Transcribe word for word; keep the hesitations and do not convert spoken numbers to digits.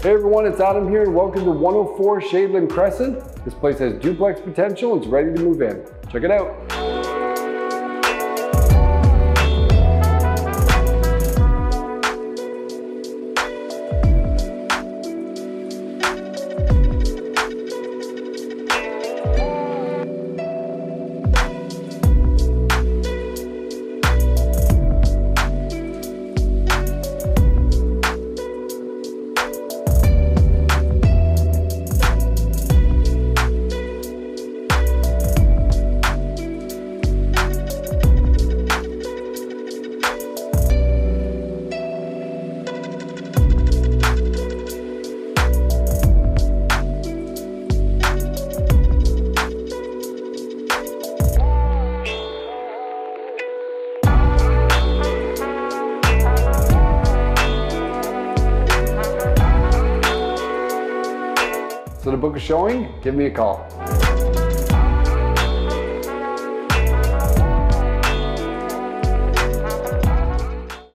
Hey everyone, it's Adam here and welcome to one oh four Shadeland Crescent. This place has duplex potential and it's ready to move in. Check it out. So to book a showing, give me a call.